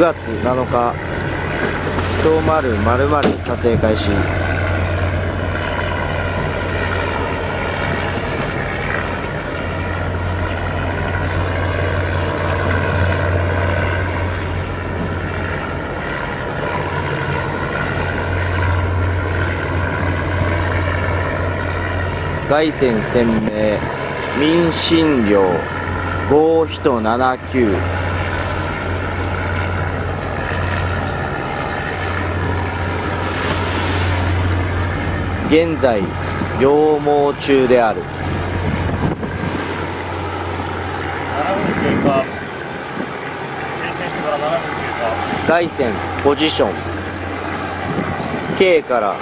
月7日1000撮影開始。外線鮮明民進寮5179。現在養毛中である。 7分経過。停船してから7分経過。 外線ポジション K から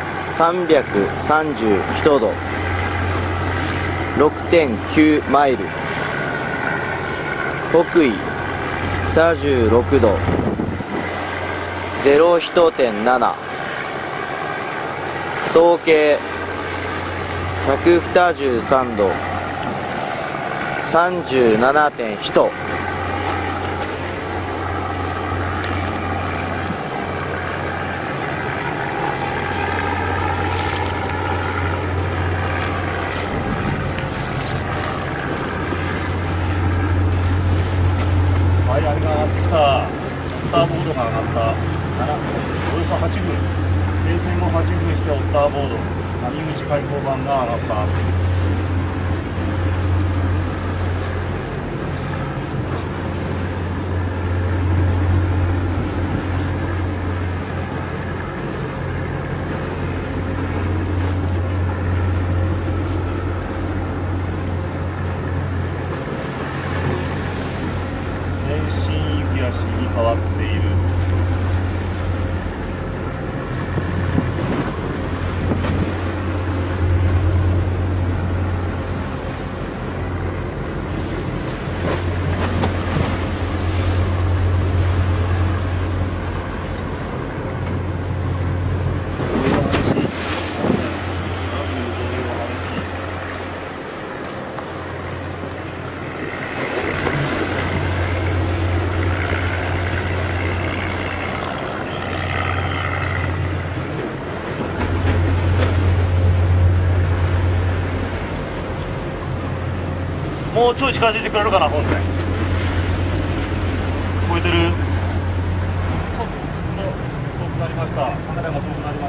331度 6.9 マイル。北緯26度 01.7。東経123度 37.1。 はい、あれが上がってきた。オッターボードが上がった。およそ8分。停船後8分してオッターボード。波口開口板が上がった。前進行き足に変わっている。もうちょい近づいてくれるかな、本線。聞こえてる？ちょっと遠くなりました。カメラが遠くなりました。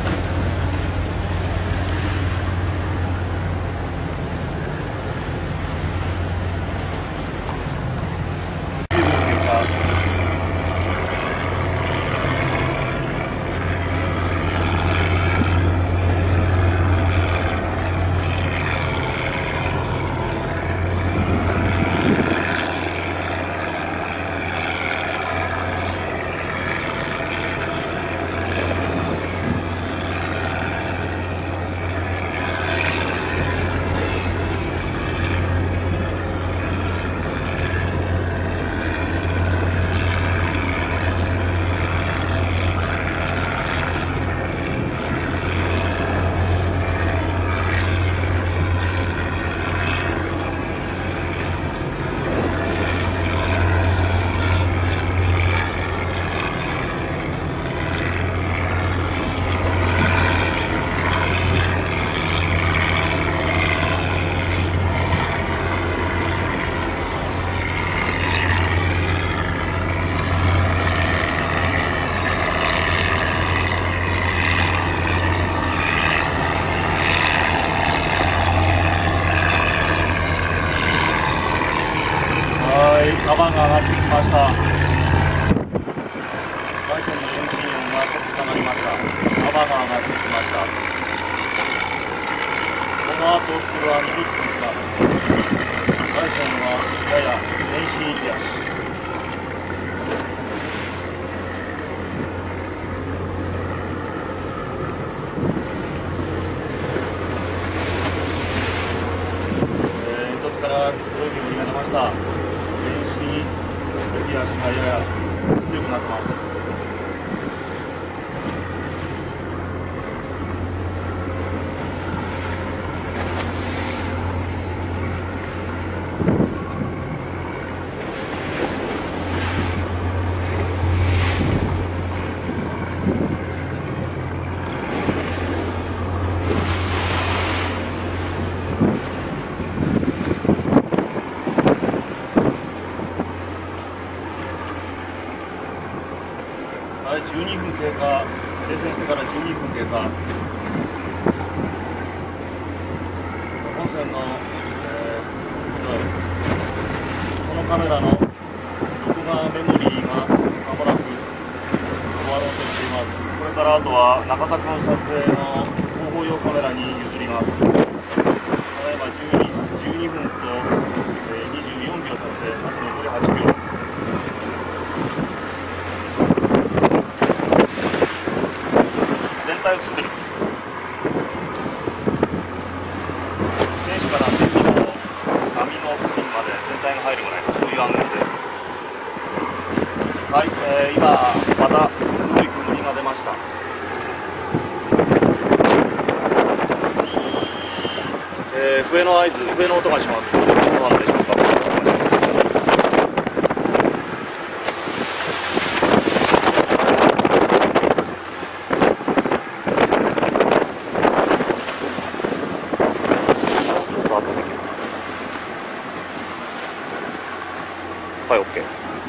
カバンが上がってきました。外線のエンジン音がちょっと下がりました。カバンが上がってきました。この後フロアに移っていきます。外線はやや前進行き足。煙突から黒い煙が出ました。右足がやや強くなってます。 線の、このカメラの録画メモリーがまもなく終わろうとしています。これからあとは中佐君撮影の広報用カメラに譲ります。ただいま12分と、24秒撮影、あと残り8秒。全体映ってる。選手から天気の波の付近まで全体が入るぐらいのそういうアングルで、はい、今また黒い煙が出ました。笛の合図、笛の音がします。どうなんでしょうか。はい、OK。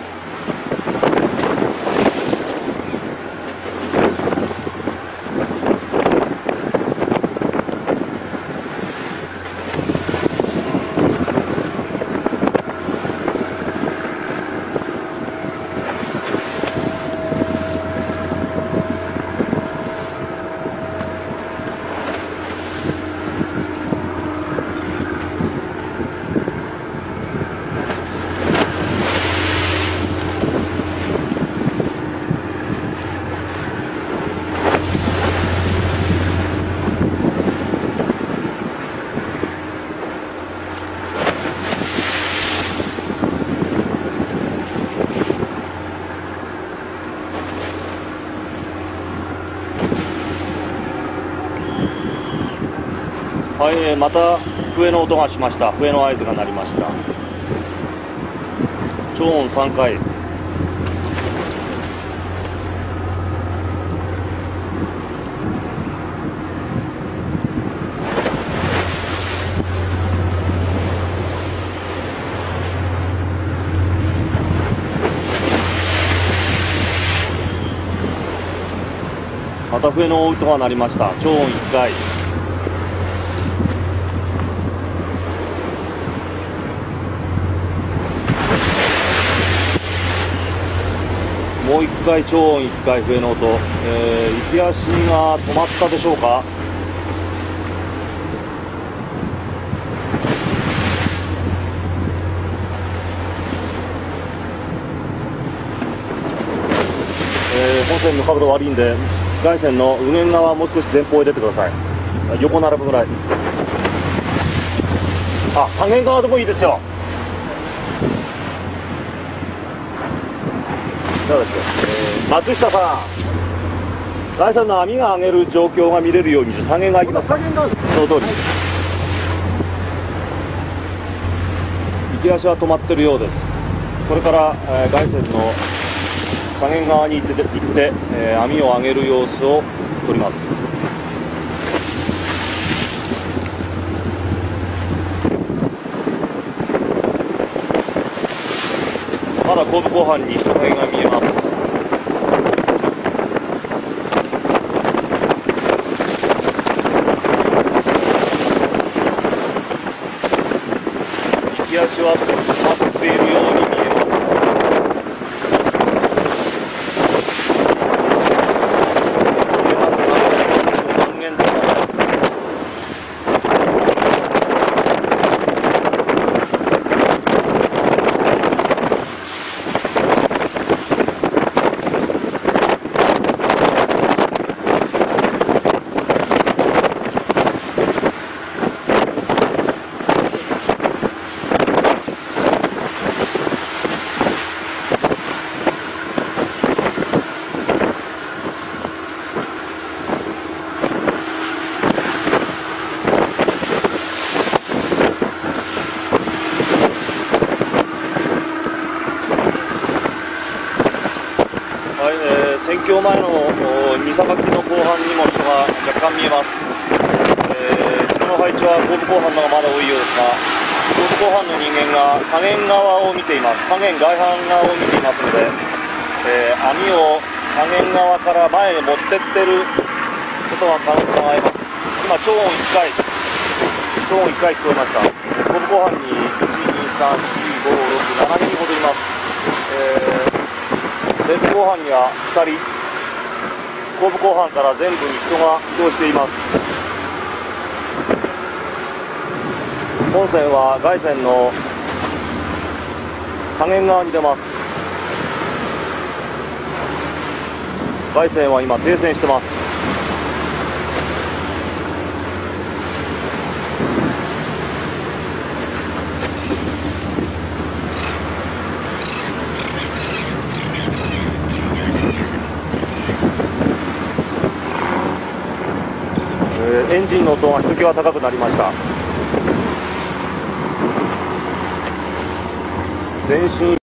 はい、また笛の音がしました。笛の合図が鳴りました。超音3回。また笛の音が鳴りました。超音1回。もう1回超音1回笛の音、行き足が止まったでしょうか。本線の角度悪いんで外線の右舷側もう少し前方へ出てください。横並ぶぐらい。あ、左舷側でもいいですよ。そうです。松下さん、外線の網が上げる状況が見れるように左舷側行きますか。その通り。行き足は止まってるようです。これから、外線の左舷側に行って、網を上げる様子を撮ります。まだ後部後半に人影が見えます。行き足は止まっているように見えます。選挙前の三坂の後半にも人が若干見えます。人の配置は後部後半のがまだ多いようですが、後部後半の人間が左舷側を見ています。左舷外反側を見ていますので、網を左舷側から前へ持ってってることが考えます。今超音1回。 騒音1回聞こえました。後部後半に1、2、3、4、5、6、7人ほどいます。前部後半には2人、後部後半から前部に人が移動しています。本線は外線の左舷側に出ます。外線は今停線してます。エンジンの音がひときわ高くなりました。前進